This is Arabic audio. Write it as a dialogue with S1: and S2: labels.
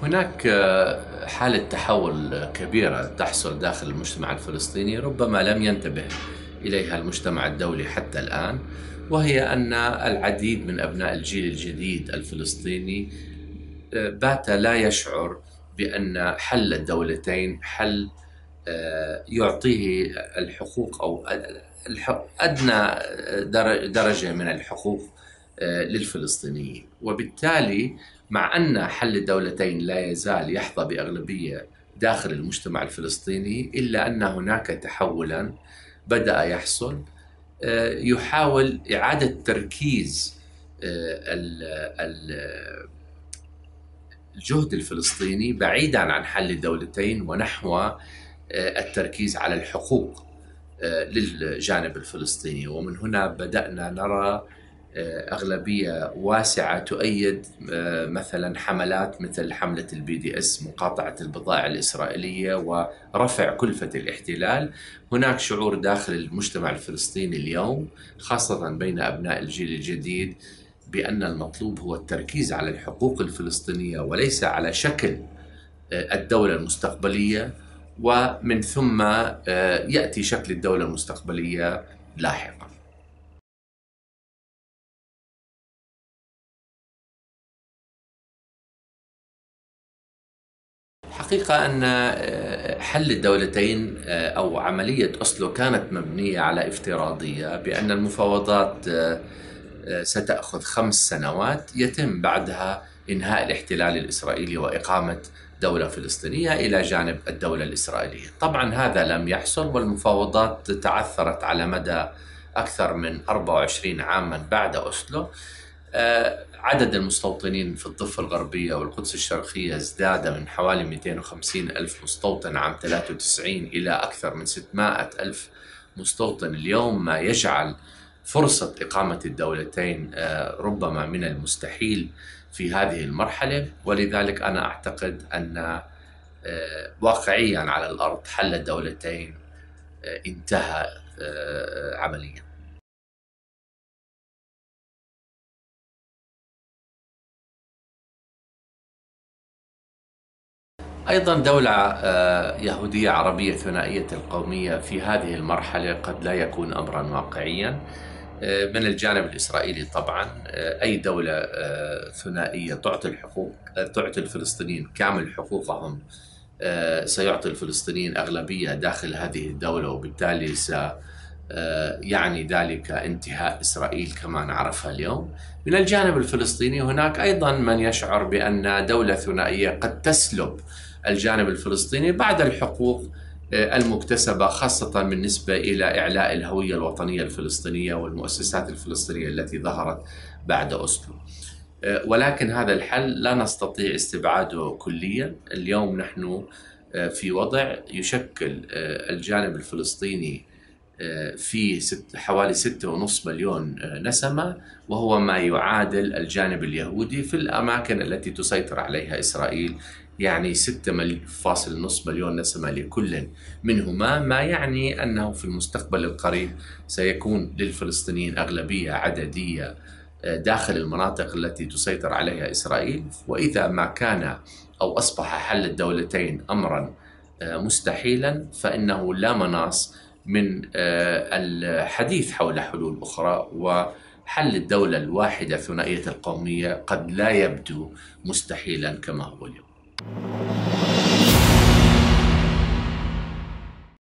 S1: هناك حالة تحول كبيرة تحصل داخل المجتمع الفلسطيني ربما لم ينتبه إليها المجتمع الدولي حتى الآن، وهي أن العديد من أبناء الجيل الجديد الفلسطيني بات لا يشعر بأن حل الدولتين حل يعطيه الحقوق أو أدنى درجة من الحقوق للفلسطينيين. وبالتالي مع أن حل الدولتين لا يزال يحظى بأغلبية داخل المجتمع الفلسطيني، إلا أن هناك تحولا بدأ يحصل يحاول إعادة تركيز الجهد الفلسطيني بعيدا عن حل الدولتين ونحو التركيز على الحقوق للجانب الفلسطيني. ومن هنا بدأنا نرى أغلبية واسعة تؤيد مثلا حملات مثل حملة الBDS مقاطعة البضائع الإسرائيلية ورفع كلفة الاحتلال. هناك شعور داخل المجتمع الفلسطيني اليوم خاصة بين أبناء الجيل الجديد بأن المطلوب هو التركيز على الحقوق الفلسطينية وليس على شكل الدولة المستقبلية، ومن ثم يأتي شكل الدولة المستقبلية لاحقا. حقيقة أن حل الدولتين أو عملية أوسلو كانت مبنية على افتراضية بأن المفاوضات ستأخذ 5 سنوات يتم بعدها إنهاء الاحتلال الإسرائيلي وإقامة دولة فلسطينية إلى جانب الدولة الإسرائيلية. طبعا هذا لم يحصل، والمفاوضات تعثرت على مدى أكثر من 24 عاما بعد أوسلو. عدد المستوطنين في الضفة الغربية والقدس الشرقية ازداد من حوالي 250 ألف مستوطن عام 93 إلى أكثر من 600 ألف مستوطن اليوم، ما يجعل فرصة إقامة الدولتين ربما من المستحيل في هذه المرحلة. ولذلك أنا أعتقد أن واقعيا على الأرض حل الدولتين انتهى عمليا. أيضا دولة يهودية عربية ثنائية القومية في هذه المرحلة قد لا يكون أمرا واقعيا. من الجانب الإسرائيلي طبعا أي دولة ثنائية تعطي الفلسطينيين كامل حقوقهم سيعطي الفلسطينيين أغلبية داخل هذه الدولة، وبالتالي يعني ذلك انتهاء إسرائيل كما نعرفها اليوم. من الجانب الفلسطيني هناك أيضا من يشعر بأن دولة ثنائية قد تسلب الجانب الفلسطيني بعض الحقوق المكتسبة، خاصة بالنسبة إلى إعلاء الهوية الوطنية الفلسطينية والمؤسسات الفلسطينية التي ظهرت بعد أوسلو. ولكن هذا الحل لا نستطيع استبعاده كليا. اليوم نحن في وضع يشكل الجانب الفلسطيني في حوالي 6.5 مليون نسمة، وهو ما يعادل الجانب اليهودي في الأماكن التي تسيطر عليها إسرائيل، يعني 6.5 مليون نسمة لكل منهما، ما يعني أنه في المستقبل القريب سيكون للفلسطينيين أغلبية عددية داخل المناطق التي تسيطر عليها إسرائيل. وإذا ما كان أو أصبح حل الدولتين أمرا مستحيلا، فإنه لا مناص من الحديث حول حلول أخرى، وحل الدولة الواحدة ثنائية القومية قد لا يبدو مستحيلا كما هو اليوم.